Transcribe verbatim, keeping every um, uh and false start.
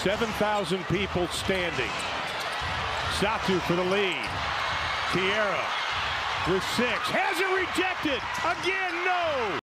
seven thousand people standing. Satu for the lead. Tierra with six. Has it rejected. Again, no.